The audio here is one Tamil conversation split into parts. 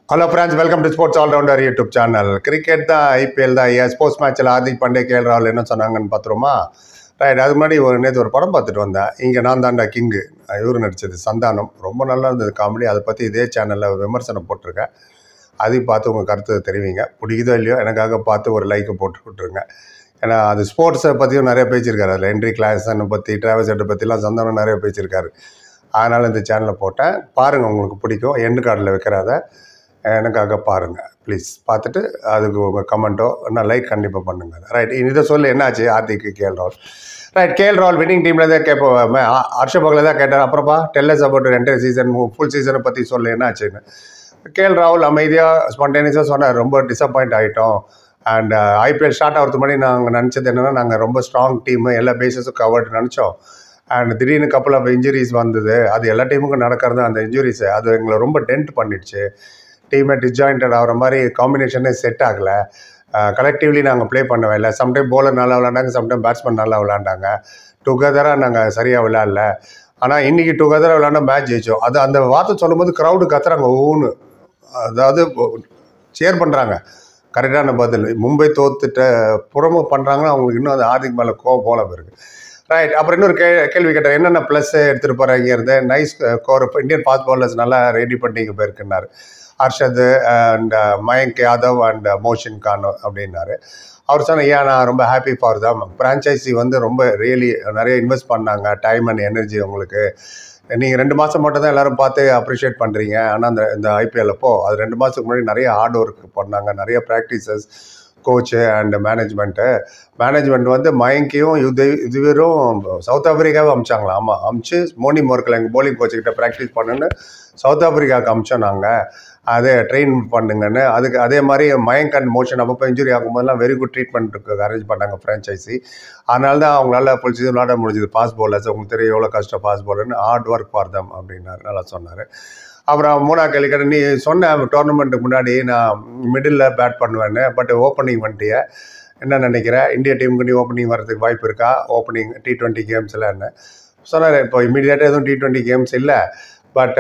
Hello friends, welcome to Sports All Rounder YouTube channel. Cricket தான் IPL தான் ஸ்போர்ட்ஸ் மேட்ச்சில் ஹார்திக் பாண்டே கேஎல் ராகுல் என்ன சொன்னாங்கன்னு பார்த்துருமா. ரைட், அது மாதிரி நேற்று ஒரு படம் பார்த்துட்டு வந்தேன். இங்கே நான் தாண்டா கிங்கு, இவர் நடித்தது சந்தானம். ரொம்ப நல்லா இருந்தது காமெடி. அதை பற்றி இதே சேனலில் விமர்சனம் போட்டிருக்கேன். அதையும் பார்த்து உங்கள் கருத்து தெரிவிங்க. பிடிக்குதோ இல்லையோ எனக்காக பார்த்து ஒரு லைக்கை போட்டு விட்டுருங்க. ஏன்னா அது ஸ்போர்ட்ஸை பற்றியும் நிறைய பேசியிருக்காரு. அதில் ஹென்ரி கிளாசனை பற்றி, டிராவல்ஸ் ஹெட்டை பற்றிலாம் சந்தானம் நிறைய பேசியிருக்காரு. அதனால் இந்த சேனலில் போட்டேன். பாருங்கள், உங்களுக்கு பிடிக்கும். எண்டு கார்டில் வைக்கிறாத எனக்காக பாருங்கள் ப்ளீஸ். பார்த்துட்டு அதுக்கு உங்கள் கமெண்ட்டோ நான் லைக் கண்டிப்பாக பண்ணுங்கள். ரைட், இதை சொல்ல என்னாச்சு ஹார்திக்கு கேஎல் ராகுல். ரைட், கேஎல் ராகுல் வின்னிங் டீமில் தான் கேட்போம். ஹர்ஷபோகில் தான் கேட்டார். அப்புறப்பா tells us about entire season, full சீசனை பற்றி சொல்ல என்னாச்சுன்னு. கேஎல் ராகுல் அமைதியாக ஸ்பான்டேனியஸாக சொன்னார். ரொம்ப டிசப்பாயிண்ட் ஆகிட்டோம். அண்ட் ஐபிஎல் ஸ்டார்ட் ஆகிறதுக்கு முன்னாடி நாங்கள் நினச்சது என்னென்னா, நாங்கள் ரொம்ப ஸ்ட்ராங் டீமு, எல்லா பேஸஸும் கவர்டு நினச்சோம். அண்ட் திடீர்னு கப்பல் ஆஃப் இன்ஜுரிஸ் வந்தது. அது எல்லா டீமுக்கும் நடக்கிறது. அந்த இன்ஜுரிஸு அது எங்களை ரொம்ப டென்ட் பண்ணிடுச்சு. டீமை டிஸ்ஜாயின்டட் ஆகிற மாதிரி காம்பினேஷனே செட் ஆகலை. கலெக்டிவ்லி நாங்கள் ப்ளே பண்ணவே இல்லை. சம்டைம் பவுலர் நல்லா விளாண்டாங்க, சம்டைம் பேட்ஸ்மேன் நல்லா விளாண்டாங்க. டுகெதராக நாங்கள் சரியாக விளையாடல. ஆனால் இன்றைக்கி டுகெதராக விளையாண்டா மேட்ச் ஜெயிச்சோம். அது அந்த வார்த்தை சொல்லும்போது க்ரௌடு கத்துறாங்க ஊன்னு, அதாவது சேர் பண்ணுறாங்க. கரெக்டான பதில். மும்பை தோத்துட்ட புறமு பண்ணுறாங்கன்னா அவங்களுக்கு இன்னும் அது ஹார்திக் மேலே போல இருக்குது. ரைட், அப்புறம் இன்னொரு கேள்வி கேட்டார். என்னென்ன ப்ளஸ் எடுத்துகிட்டு போகிறாங்க இருந்து. Nice core, Indian fast bowlers நல்லா ரெடி பண்ணிட்டு போயிருக்குன்னாரு. ஹர்ஷத் அண்ட் மயங்க் யாதவ் அண்ட் மோஷின் கான் அப்படின்னாரு. அவர் சொன்ன, நான் ரொம்ப ஹாப்பி ஃபார் தம். ஃப்ரான்ச்சைசி ரொம்ப ரியலி நிறைய இன்வெஸ்ட் பண்ணாங்க, டைம் அண்ட் எனர்ஜி. உங்களுக்கு நீங்கள் 2 மாதம் மட்டும் தான் எல்லோரும் பார்த்து அப்ரிஷியேட் பண்ணுறீங்க. ஆனால் இந்த ஐபிஎல் அப்போது அது 2 மாதத்துக்கு முன்னாடி நிறைய ஹார்ட் ஒர்க் பண்ணாங்க, நிறைய ப்ராக்டிசஸ். கோச்சு அண்ட் மேனேஜ்மெண்ட் மயங்கையும் இதுவரும் சவுத் ஆஃப்ரிக்காவை அமிச்சாங்களா. ஆமாம், அமிச்சு மோனி மோர்க்கல் எங்கள் போலிங் கோச்சுக்கிட்ட ப்ராக்டிஸ் பண்ணுன்னு சவுத் ஆஃப்ரிக்காவுக்கு அமிச்சோம் நாங்கள். அதை ட்ரெயின் பண்ணுங்கன்னு. அதுக்கு அதே மாதிரி மயங்க் அண்ட் மோஷன் அப்பப்போ இன்ஜுரி ஆகும்போதெல்லாம் வெரி குட் ட்ரீட்மெண்ட்டுக்கு அரேஞ்ச் பண்ணாங்க ஃப்ரான்ச்சைசி. அதனால தான் அவங்களால ஃபுல் சீசன் விளாட முடிஞ்சது. ஃபாஸ்ட் பவுலர்ஸ் உங்களுக்கு தெரியும் எவ்வளோ கஷ்டம் ஃபாஸ்ட் பவுலர்னு. ஹார்ட் ஒர்க் ஃபார் தம் அப்படின்னாரு. நல்லா சொன்னார். அப்புறம் 3ஆவது கேள்வி கேட்ட, நீ சொன்ன டோர்னமெண்ட்டுக்கு முன்னாடி நான் மிடில் பேட் பண்ணுவேன்னு, பட் ஓப்பனிங் வந்துட்டிய, என்ன நினைக்கிறேன்? இந்தியா டீமுக்கு நீ ஓப்பனிங் வரதுக்கு வாய்ப்பு இருக்கா? ஓப்பனிங் T20 கேம்ஸ்லன்னு சொன்னார். இப்போ இமீடியட்டாக எதுவும் T20 கேம்ஸ் இல்லை, பட்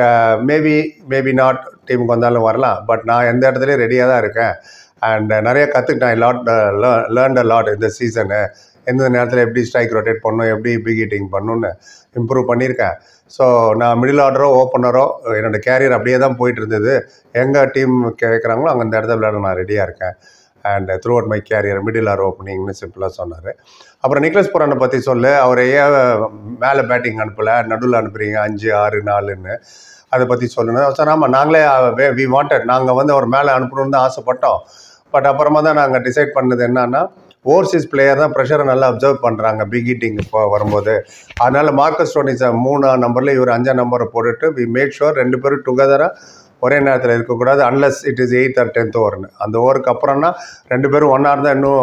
மேபி நாட் டீமுக்கு வந்தாலும் வரலாம். பட் நான் எந்த இடத்துலையும் ரெடியாக தான் இருக்கேன். அண்ட் நிறைய கற்றுக்கிட்டேன். லேர்ன்ட் அ லாட் இந்த சீசனு. எந்த நேரத்தில் எப்படி ஸ்ட்ரைக் ரொட்டேட் பண்ணணும், எப்படி பிக் ஹிட்டிங் பண்ணணுன்னு இம்ப்ரூவ் பண்ணியிருக்கேன். ஸோ நான் மிடில் ஆர்டரோ ஓப்பனரோ என்னோடய கேரியர் அப்படியே தான் போயிட்டு இருந்தது. எங்கள் டீம் கேட்குறாங்களோ அங்கே அந்த இடத்துல விளையாட நான் ரெடியாக இருக்கேன். And throughout my career middle or ஓப்பனிங்னு சிம்பிளாக சொன்னார். அப்புறம் நிக்லஸ் புரானை பற்றி சொல்லு. அவர் ஏன் மேலே பேட்டிங் அனுப்பலை, நடுவில் அனுப்புகிறீங்க 5, 6, 4ன்னு அதை பற்றி சொல்லணும் சார். ஆமாம், நாங்களே வி வாண்டட், நாங்கள் அவர் மேலே அனுப்பணும்னு தான் ஆசைப்பட்டோம். பட் அப்புறமா தான் நாங்கள் டிசைட் பண்ணது என்னன்னா, ஓவர்சீஸ் பிளேயர் தான் ப்ரெஷரை நல்லா அப்சர்வ் பண்ணுறாங்க பிக் ஹிட்டிங் இப்போ வரும்போது. அதனால் மார்க்கஸ் ஸ்டோனிஸ் 3ஆம் நம்பரில் இவர் 5ஆம் நம்பரை போட்டுட்டு வி மேக் ஷுர் 2 பேரும் டுகெதராக ஒரே நேரத்தில் இருக்கக்கூடாது. Unless it is 8th or 10th ஓவர்னு. அந்த ஓவருக்கு அப்புறம்னா 2 பேரும் ஒன்றா இருந்தால் இன்னும்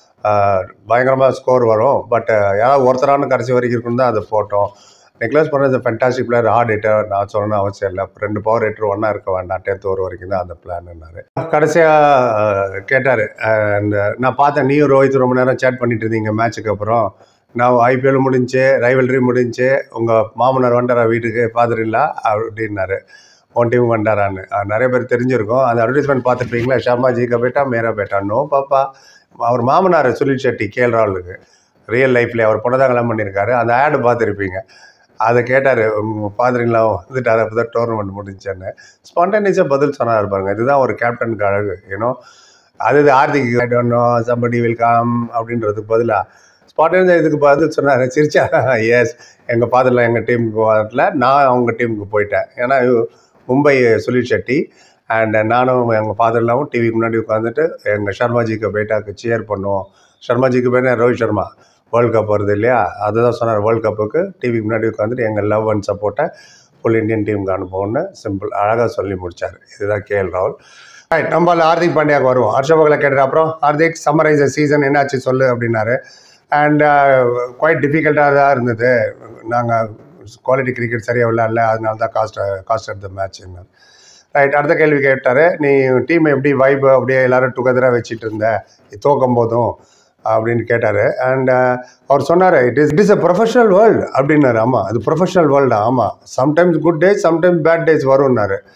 பயங்கரமாக ஸ்கோர் வரும். பட் யாராவது ஒருத்தரான கடைசி வரைக்கும் இருக்குன்னு தான் அதை போட்டோம். Nicholas Pooran is fantastic player, hard hitter. நான் சொல்லணும்னு அவசியம் இல்லை. 2 பவர் ஹிட்டர் ஒன்றா இருக்க வேண்டாம். 10th ஓவர் வரைக்கும் தான் அந்த பிளான்னாரு. கடைசியாக கேட்டார். அண்ட் நான் பார்த்தேன், நீயும் ரோஹித் ரொம்ப நேரம் சேட் பண்ணிட்டு இருந்தீங்க மேட்சுக்கு அப்புறம். நான் ஐபிஎல் முடிஞ்சு, ரைவல்ரி முடிஞ்சு, உங்கள் மாமனார் வண்டாரா வீட்டுக்கு, ஃபாதர் இல்லா அப்படின்னாரு. ஒன் டீம் வண்டாரான்னு நிறைய பேர் தெரிஞ்சிருக்கும். அந்த அட்வர்டைஸ்மெண்ட் பார்த்துருப்பீங்களா? ஷர்மாஜி கபேட்டா மேரா பேட்டா. நோ பாப்பா. அவர் மாமனார் சுனில் ஷெட்டி கேஎல் ராகுலுக்கு ரியல் லைஃப்லேயே அவர் பொண்ணை தான் கல்யாணம் பண்ணியிருக்காரு. அந்த ஆடு பார்த்துருப்பீங்க. அதை கேட்டார், உங்கள் ஃபாதரின்லாம் வந்துட்டார், அப்போ தான் டோர்னமெண்ட் முடிஞ்சேன்னு ஸ்பான்டேனியஸாக பதில் சொன்னார். பாருங்க, இதுதான் ஒரு கேப்டனுக்கு அழகு. ஏன்னோ அது Hardik I don't know somebody will come அப்படின்றதுக்கு பதிலாக ஸ்பான்டேனியஸாக இதுக்கு பதில் சொன்னார். சிரிச்சா, எஸ், எங்கள் ஃபாதர்லாம் எங்கள் டீமுக்கு வரல, நான் அவங்க டீமுக்கு போயிட்டேன். ஏன்னா மும்பை சுனில் ஷெட்டி அண்ட் நானும் எங்கள் ஃபாதர்லாவும் டிவிக்கு முன்னாடி உட்காந்துட்டு எங்கள் ஷர்மாஜிக்கு பேட்டாக்கு சேர் பண்ணுவோம். ஷர்மாஜிக்கு பேட்டா ரோஹித் சர்மா வேர்ல்டு கப் வருது இல்லையா, அதுதான் சொன்னார். வேர்ல்டு கப்புக்கு டிவிக்கு முன்னாடி உட்காந்துட்டு எங்கள் லவ் அண்ட் சப்போர்ட்டை ஃபுல் இந்தியன் டீமுக்கு அனுப்புவோன்னு சிம்பிள் அழகாக சொல்லி முடித்தார். இதுதான் கேஎல் ராகுல். ரைட், நம்ம ஹார்திக் பாண்டியாவுக்கு வருவோம். ஹர்ஷபோகில் கேட்டார். அப்புறம் ஹார்திக் சம்மரைஸ் சீசன் என்னாச்சு சொல்லு அப்படின்னாரு. அண்ட் குவைட் டிஃபிகல்ட்டாக தான் இருந்தது. நாங்கள் குவாலிட்டி கிரிக்கெட் சரியாக விளையாடல, அதனால தான் காஸ்ட் ஆஃப் த மேட்ச்ன்னு. ரைட், அடுத்த கேள்வி கேட்டார். நீ டீமை எப்படி வைப் அப்படியே எல்லோரும் டுகெதராக வச்சுட்டு இருந்த தோக்கும் போதும் அப்படின்னு கேட்டார். அண்ட் அவர் சொன்னார், it is a professional world அப்படின்னாரு. ஆமாம், அது ப்ரொஃபஷனல் வேர்ல்டு. ஆமாம், sometimes good days, sometimes bad days வரும்னாரு.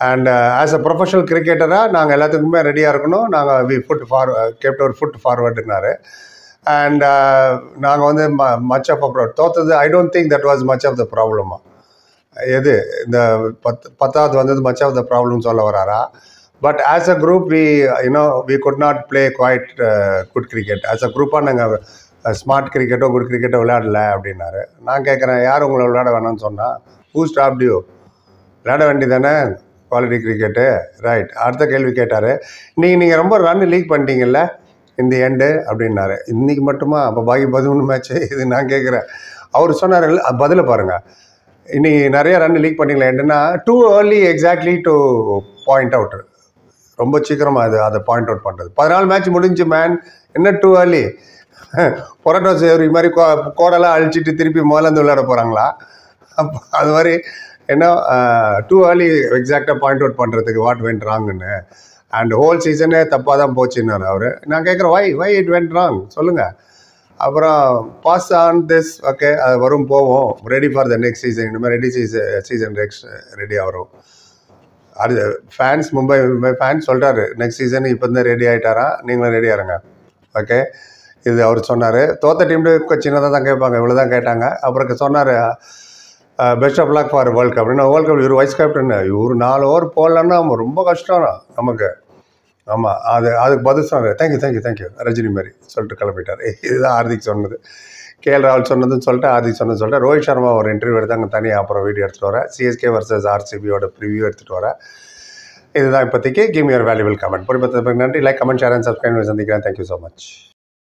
அண்ட் ஆஸ் அ ப்ரொஃபஷனல் கிரிக்கெட்டராக நாங்கள் எல்லாத்துக்குமே ரெடியாக இருக்கணும். நாங்கள் வி ஃபுட் கேப்ட் ஒரு ஃபுட் ஃபார்வர்டுனாரு. அண்ட் நாங்கள் வந்து மச் ஆஃப் தோத்தது I don't think that was much of the ப்ராப்ளமா. எது இந்த 10வது வந்தது மச் ஆஃப் த ப்ராப்ளம் சொல்ல வராரா? But as a group we could not play quite good cricket. As a குரூப்பாக நாங்கள் ஸ்மார்ட் கிரிக்கெட்டோ குட் கிரிக்கெட்டோ விளையாடல அப்படின்னாரு. நான் கேட்குறேன், யார் உங்களை விளையாட வேணாம்னு சொன்னால்? Who stopped you? விளையாட வேண்டி தானே குவாலிட்டி கிரிக்கெட்டு. ரைட். அடுத்த கேள்வி கேட்டார், நீங்கள் ரொம்ப ரன் லீக் பண்ணிட்டீங்கல்ல இந்த எண்டு அப்படின்னாரு. இன்றைக்கி மட்டுமா? அப்போ பாக்கி 13 மேட்ச்சு இது நான் கேட்குறேன். அவர் சொன்னார், பதிலை பாருங்கள், இன்னைக்கு நிறைய ரன் லீக் பண்ணிங்களா என்னன்னா too early exactly to point out. ரொம்ப சீக்கிரமாக அதை பாயிண்ட் அவுட் பண்ணுறது. 14 மேட்ச் முடிஞ்சு மேன், என்ன டூ ஏர்லி? பொரோட்டோ சேவரி மாதிரி கோடெல்லாம் அழிச்சிட்டு திருப்பி முதலேருந்து விளையாட போகிறாங்களா? அது மாதிரி என்ன டூ ஏர்லி எக்ஸாக்டாக பாயிண்ட் அவுட் பண்ணுறதுக்கு வாட் வென்ட் ராங்குன்னு. அண்ட் ஹோல் சீசனே தப்பாக தான் போச்சுன்னாரு அவர். நான் கேட்குறேன், வை இட் வென்ட் ராங் சொல்லுங்கள். அப்புறம் பாஸ் ஆன் திஸ், ஓகே அது வரும் போவோம், ready for the next season. இனிமேல் சீசன் நெக்ஸ்ட் ரெடியாக வரும். அது ஃபேன்ஸ் மும்பை ஃபேன்ஸ் சொல்கிறாரு நெக்ஸ்ட் சீசன் இப்போ தான் ரெடி ஆகிட்டாரா, நீங்களும் ரெடியாக இருங்க. ஓகே, இது அவர் சொன்னார். தோற்ற டீம்ல சின்னதாக தான் கேட்பாங்க, இவ்வளோ தான் கேட்டாங்க. அப்புறம் சொன்னார் best of luck for world cup. அப்படின்னா வேர்ல்ட் கப் இவர் வைஸ் கேப்டன், இவர் 4 ஓவர் போடலன்னா ரொம்ப கஷ்டம் நமக்கு. ஆமாம், அதுக்கு பதில் சொன்னார், தேங்க்யூ ரஜினி மாதிரி சொல்லிட்டு கிளம்பிட்டார். இதுதான் ஹார்திக் சொன்னது. கேஎல் ராகுல் சொன்னதுன்னு சொல்லிட்டு ஹார்திக் சொன்னதுன்னு சொல்லிட்டு ரோஹித் சர்மா ஒரு இன்டர்வியூ எடுத்தாங்க தனியாக. அப்புறம் வீடியோ எடுத்துகிட்டு வரேன். சிஎஸ்கே வர்சஸ் ஆர்சிபியோட ப்ரிவியூ எடுத்துகிட்டு வரேன். இதுதான் இப்போதைக்கு. Give your valuable comment. பொறுப்பதற்கு நன்றி. Like, comment, share and subscribe. சந்திக்கிறேன். Thank you so much.